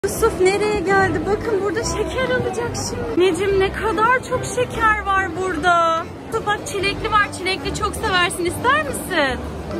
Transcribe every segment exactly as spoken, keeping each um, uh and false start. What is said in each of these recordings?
Yusuf nereye geldi? Bakın burada şeker alacak şimdi. Necim ne kadar çok şeker var burada. Bak çilekli var. Çilekli çok seversin. İster misin?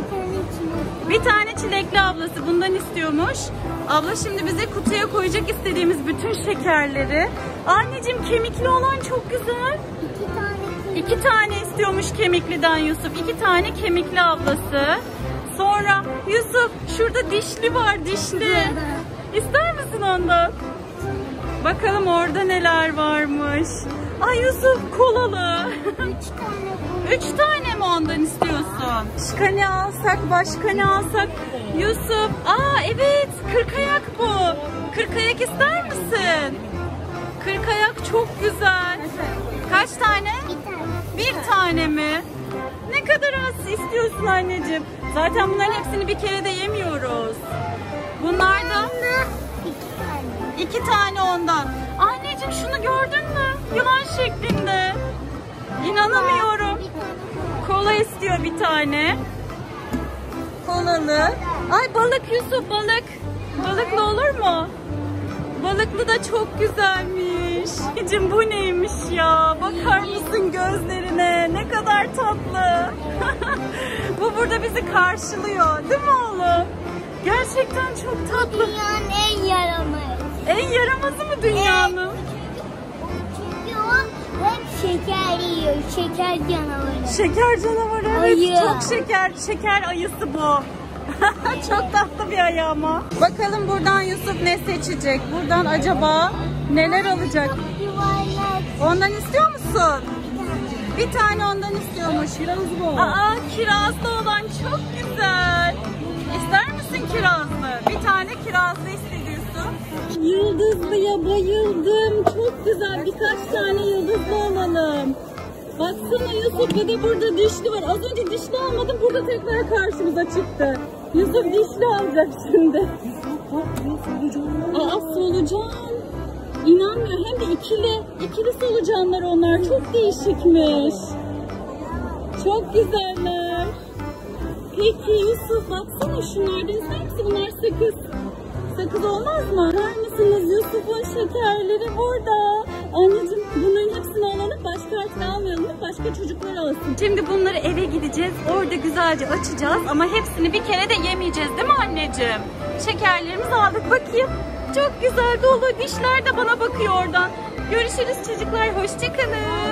Bir tane çilekli ablası bundan istiyormuş. Abla şimdi bize kutuya koyacak istediğimiz bütün şekerleri. Anneciğim kemikli olan çok güzel. İki tane. İki tane istiyormuş kemikliden Yusuf. İki tane kemikli ablası. Sonra Yusuf şurada dişli var dişli. İster misin ondan? Bakalım orada neler varmış. Ay Yusuf kolalı. Üç tane. Üç tane mi ondan istiyorsun? Başka ne alsak, başka ne alsak? Yusuf, aa evet kırkayak bu. Kırkayak ister misin? Kırkayak çok güzel. Kaç tane? Bir tane. Bir tane mi? Ne kadar az istiyorsun anneciğim? Zaten bunların hepsini bir kere de yemiyoruz. Bunlar da İki tane. iki tane ondan. Anneciğim şunu gördün mü? Yılan şeklinde. İnanamıyorum. Bir tane. Kola istiyor bir tane. Kolalı. Ay balık Yusuf balık. Balıklı olur mu? Balıklı da çok güzelmiş. Anneciğim bu neymiş ya? Bakar mısın gözlerine? Ne kadar tatlı. Bu burada bizi karşılıyor. Değil mi oğlum? Gerçekten çok tatlı. Dünyanın en yaramaz. En yaramazı mı dünyanın? Çünkü o hep şeker yiyor. Şeker canavarı. Şeker canavarı evet. Ayı. Çok şeker. Şeker ayısı bu. Çok tatlı bir ayı ama. Bakalım buradan Yusuf ne seçecek? Buradan acaba neler alacak? Yuvarlak. Ondan istiyor musun? Bir tane ondan istiyormuş. Kirazlı. Aa kirazlı olan çok güzel. İster misin kirazlı? Bir tane kirazlı istedi Yusuf. Yıldızlıya bayıldım. Çok güzel. Birkaç tane yıldızlı alalım. Baksana Yusuf bir de burada dişli var. Az önce dişli almadım. Burada tekrar karşımıza çıktı. Yusuf dişli alacak şimdi. Aa solucan. İnanmıyorum. Hem de ikili. İkili solucanlar onlar. Çok değişikmiş. Çok güzeller. Peki Yusuf baksana şunlardan ister misin? Bunlar sakız. Sakız olmaz mı? Bakar mısınız Yusuf'un şekerleri burada. Anneciğim bunların hepsini alalım. Başka artık almayalım. Başka çocuklar alsın. Şimdi bunları eve gideceğiz. Orada güzelce açacağız. Ama hepsini bir kere de yemeyeceğiz değil mi anneciğim? Şekerlerimizi aldık. Bakayım. Çok güzel dolu. Dişler de bana bakıyor oradan. Görüşürüz çocuklar. Hoşça kalın.